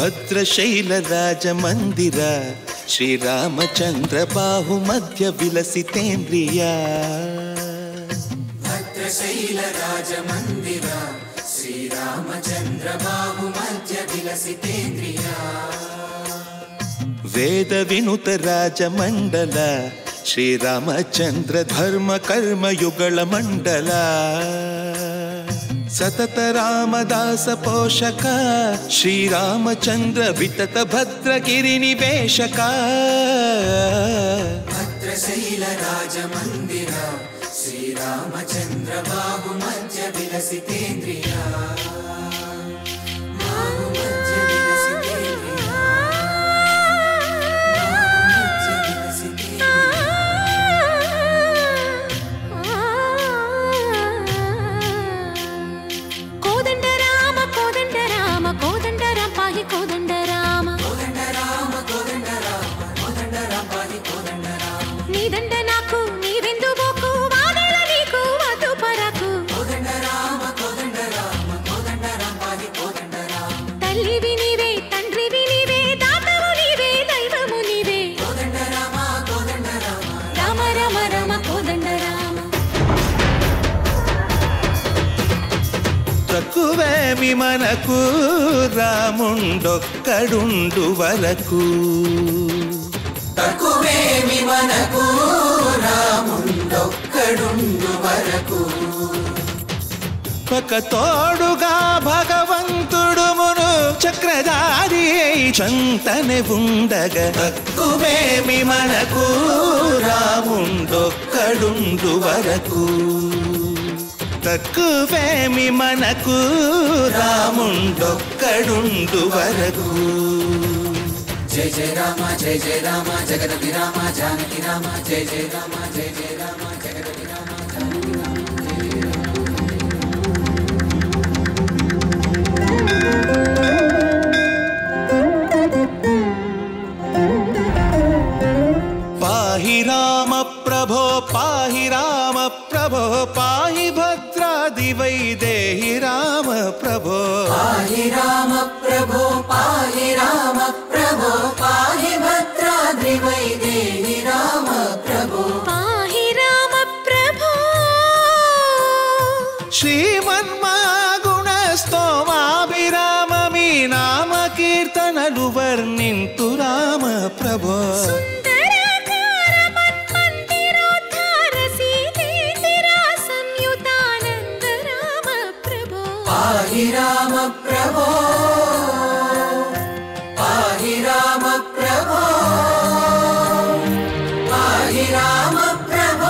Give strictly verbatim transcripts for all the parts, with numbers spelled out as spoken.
భద్రశైల రాజమందిర శ్రీరామచంద్ర బాహు మధ్య విలసితేంద్రియ భద్రశైల రాజమందిర శ్రీరామచంద్ర బాహు మధ్య విలసితేంద్రియ వేద వినుత రాజమండల శ్రీరామచంద్ర ధర్మ కర్మ యుగళ మండల సతత రామదాస పోషక శ్రీరామచంద్ర వితత భద్రగిరి నివేశక భద్రశైల రాజమందిర శ్రీరామచంద్ర బాహు మధ్య విలసితేంద్రియ బాహు మధ్య విలసితేంద్రియ కోదండ రామ కోదండ రామ కోదండ రామ పాహి కోదండ రామ కోదండ రామ కోదండ రామ కోదండ రామ పాహి కోదండ రామ నీదండ నాకు నీవెందు బోకు వాదల నీకు వద్దు పరకు కోదండ రామ కోదండ రామ కోదండ రామ పాహి కోదండ రామ తల్లివి నీవే తండ్రివి నీవే దాతవు నీవే దైవము నీవే కోదండ రామ కోదండ రామ రామ రామ రామ కోదండ రామ తక్కువేమి మనకు రాముండొక్కడుండు వరకు తక్కువేమి మనకు రాముండొక్కడుండు వరకు ఒక తోడుగా భగవంతుడు మును చక్రధారి చంతనే ఉండగా తక్కువేమి మనకు రాముండొక్కడుండు వరకు తక్కువేమి మనకు రాముండొక్కడుండు వరకు జయ జయ రామ జయ జయ రామ జగదపి రామ జానకి రామ జయ జయ రామ జయ జయ రామ జగదపి రామ జానకి రామ పాహి రామ ప్రభో పాహి రామ ప్రభో పాహి భద్రాది వైదేహి రామ ప్రభో పాహి రామ ప్రభో పాహి రామ ప్రభో పాహి భద్రాద్రి వైదేహి రామ ప్రభో పాహి రామ ప్రభో శ్రీమన్మగుణ స్తోమాభిరామ మీ నామ కీర్తనలు వర్ణింతు రామ ప్రభో సుందరాకార మన్మందిరోద్ధార సీతేందిరా సంయుతానంద రామ ప్రభో పాహి రామ ప్రభో పాహి రామ ప్రభో పాహి రామ ప్రభో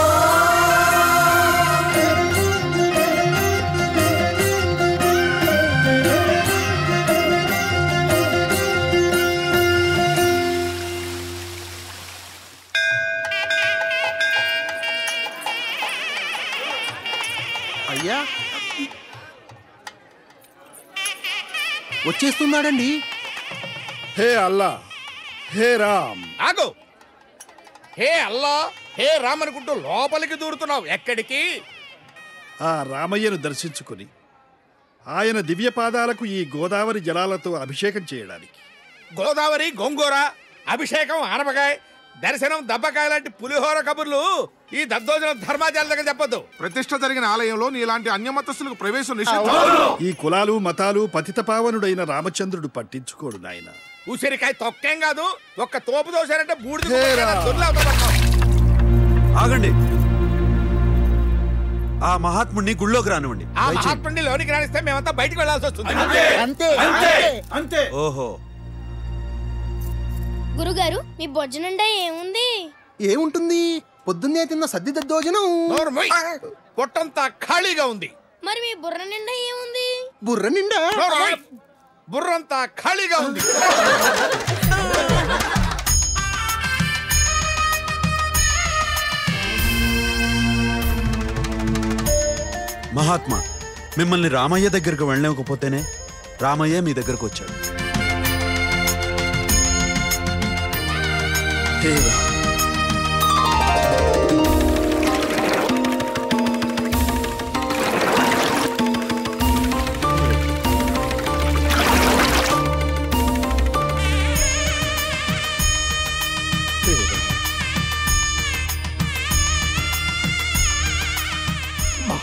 అయ్యా వచ్చేస్తున్నాడండి. హే అల్లా హే రామ్. ఆగు. హే అల్లా హే రామ్ అనుకుంటూ లోపలికి దూరుతున్నావు ఎక్కడికి? ఆ రామయ్యను దర్శించుకుని ఆయన దివ్య పాదాలకు ఈ గోదావరి జలాలతో అభిషేకం చేయడానికి. గోదావరి గోంగూర అభిషేకం ఆనపకాయ దర్శనం దబ్బకాయ లాంటి పులిహోర కబుర్లు ఈ దద్దోజనం ధర్మాచార్య దగ్గర చెప్పొద్దు. ప్రతిష్ఠ జరిగిన ఆలయంలో నీలాంటి అన్యమతస్తులకు ప్రవేశం నిషేధం. ఈ కులాలు మతాలు పతిత పావనుడైన రామచంద్రుడు పట్టించుకోడు నాయన. ఉసిరికాయ తొక్కేం కాదు, ఒక్క తోపు దోశారంటే బూడిద హే రామ్. ఆగండి. ఆ మహాత్ముడిని గుళ్ళోకి రానివ్వండి. ఆ మహాత్ముడిని లోనికి రాణిస్తే మేమంతా బయటికి వెళ్లాల్సి వస్తుంది. అంతే. ఓహో, గురుగారు మీ భోజనండా ఏముంది? ఏముంటుంది? పొద్దున్నే తిన్న సద్ది దద్దోజనం. నోరు మూయ్. పొట్టంతా ఖాళీగా ఉంది. మరి మీ బుర్ర నిండా ఏముంది? బుర్ర నిండా నోరు మూయ్. బుర్రంతా ఖాళీగా ఉంది. మహాత్మా, మిమ్మల్ని రామయ్య దగ్గరకు వెళ్ళలేకపోతేనే రామయ్య మీ దగ్గరకు వచ్చాడు. హే రామ్.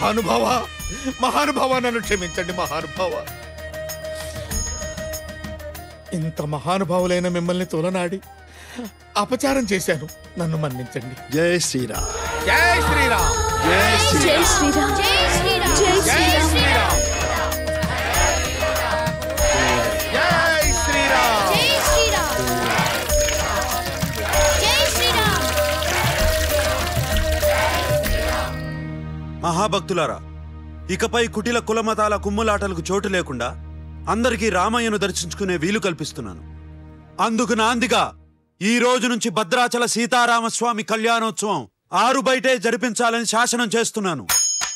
మహానుభావ మహానుభావ నన్ను క్షమించండి మహానుభావ. ఇంత మహానుభావులైన మిమ్మల్ని తోలనాడి అపచారం చేశాను, నన్ను మన్నించండి. జై శ్రీరామ్. జై శ్రీరామ్. జై శ్రీరామ్. జై శ్రీరామ్. జై జై శ్రీరామ్. శ్రీరామ్. జై శ్రీరామ్. జై శ్రీరామ్. జై శ్రీరామ్. మహాభక్తులారా, ఇకపై కుటిల కులమతాల కుమ్ములాటలకు చోటు లేకుండా అందరికీ రామయ్యను దర్శించుకునే వీలు కల్పిస్తున్నాను. అందుకు నాందిగా ఈ రోజు నుంచి భద్రాచల సీతారామస్వామి కళ్యాణోత్సవం ఆరు బయటే జరిపించాలని శాసనం చేస్తున్నాను.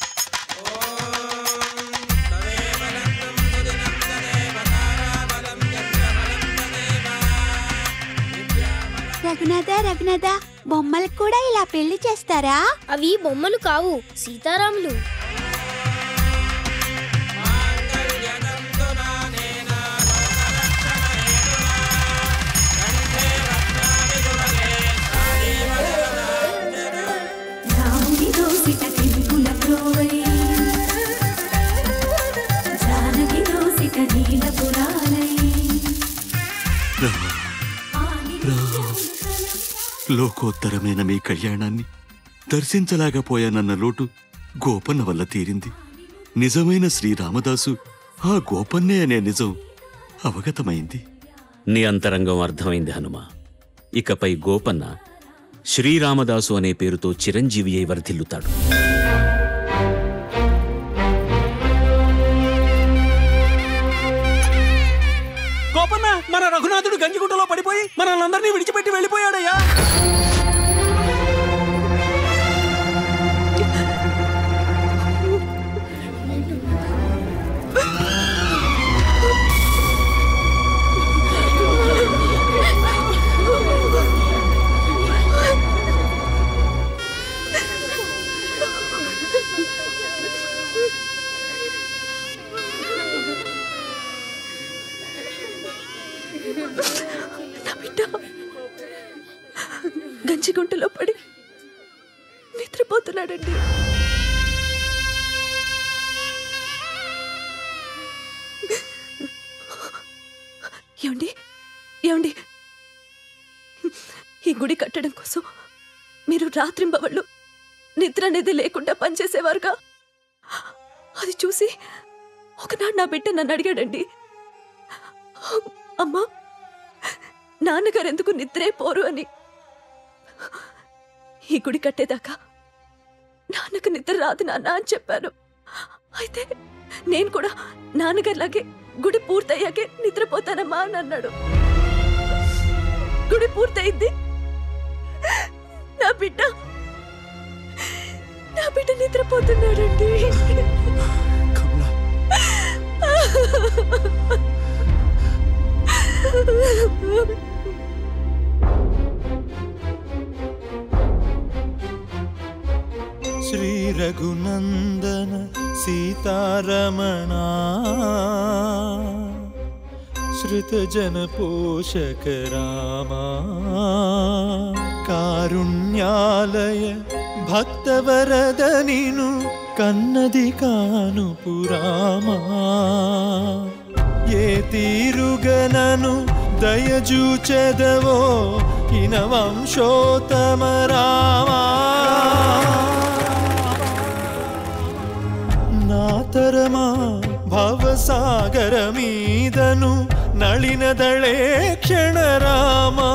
రఘునాథ రఘునాథ బొమ్మలకు కూడా ఇలా పెళ్లి చేస్తారా? అవి బొమ్మలు కావు, సీతారాములు. లోకోత్తరమైన మీ కళ్యాణాన్ని దర్శించలేకపోయానన్న లోటు గోపన్న వల్ల తీరింది. నిజమైన శ్రీరామదాసు ఆ గోపన్నే అనే నిజం అవగతమైంది. నీ అంతరంగం అర్థమైంది హనుమ. ఇకపై గోపన్న శ్రీరామదాసు అనే పేరుతో చిరంజీవి అయి వర్ధిల్లుతాడు. గోపన్న, మన రఘునాథుడు గంజిగుట్టలో పడిపోయి మనల్ని విడిచిపెట్టి వెళ్ళిపోయాడయ్యా. గంజిగుంటలో పడి నిద్రపోతున్నాడండి. ఏమండి ఏమండి ఈ గుడి కట్టడం కోసం మీరు రాత్రింబవళ్ళు నిద్ర అనేది లేకుండా పనిచేసేవారుగా. అది చూసి ఒకనాడు నా బిడ్డ నన్ను అడిగాడండి, అమ్మా నాన్నగారు ఎందుకు నిద్రే పోరు అని. ఈ గుడి కట్టేదాకా నాన్నకు నిద్ర రాదు నాన్న అని చెప్పాను. అయితే నేను కూడా నాన్నగారిలాగే గుడి పూర్తయ్యాకే నిద్రపోతానమ్మా అని అన్నాడు. గుడి పూర్తయింది, నా బిడ్డ నా బిడ్డ నిద్రపోతున్నాడండి. శ్రీ రఘునందన సీతారమణ శ్రుత జన పోషక రామా కారుణ్యాలయ భక్తవరద నిను కన్నది కాను పురామా ఏ తీరుగనను దయజూచెదవో ఇన వంశోత్తమ రామా నాతరమా భవసాగర మీదను నళినదళే క్షణ రామా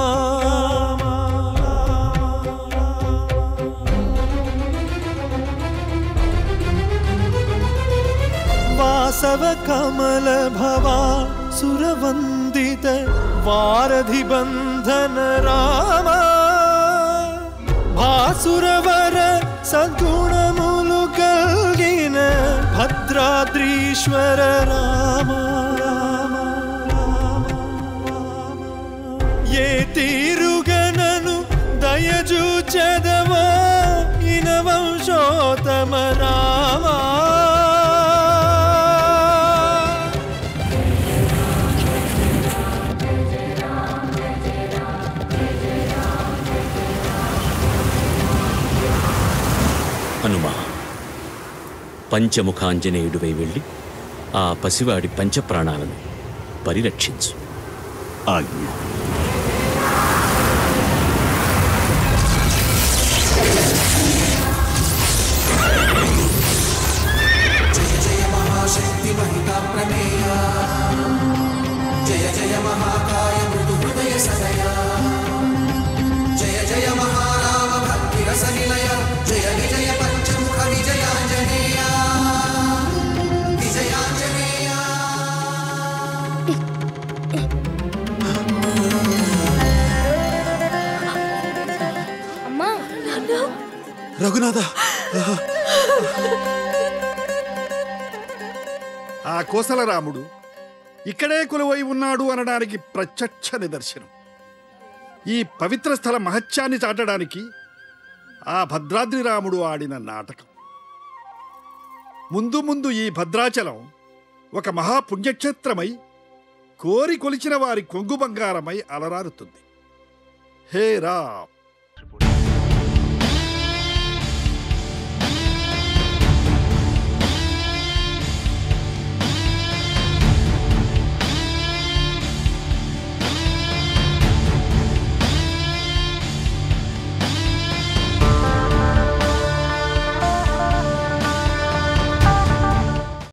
వాసవ కమల భవా సురవందిత వారధి బంధన రామా భాసురవర సద్గుణములు కలిగిన భద్రాద్రీశ్వర రామా ఏ తీరుగనను దయజూచెదవో ఇన వంశోత్తమ రామా హనుమా, పంచముఖాంజనేయుడివై వెళ్ళి ఆ పసివాడి పంచప్రాణాలను పరిరక్షించు. ఆజ్ఞ. శక్తి మహితా ప్రమేయ జయ జయ మహాకాయ మృదు హృదయ సదయ జయ జయ మహారామ భక్తి రస నిలయ జయ విజయ పంచముఖ విజయాంజనేయ విజయాంజనేయ. అమ్మా రఘునాథ, ఆ కోసలరాముడు ఇక్కడే కొలువై ఉన్నాడు అనడానికి ప్రత్యక్ష నిదర్శనం. ఈ పవిత్ర స్థల మహత్యాన్ని చాటడానికి ఆ భద్రాద్రి రాముడు ఆడిన నాటకం. ముందు ముందు ఈ భద్రాచలం ఒక మహాపుణ్యక్షేత్రమై కోరి కొలిచిన వారి కొంగు బంగారమై అలరారుతుంది. హే రామ్.